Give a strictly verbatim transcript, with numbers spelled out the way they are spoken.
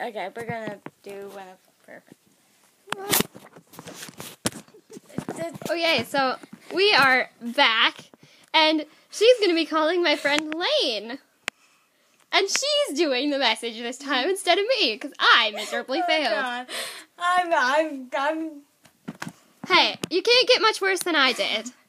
Okay, we're gonna do one of perfect. Okay, so we are back, and she's gonna be calling my friend Lane. And she's doing the message this time instead of me, because I miserably Oh, failed. God. I'm, I'm, I'm... Hey, you can't get much worse than I did.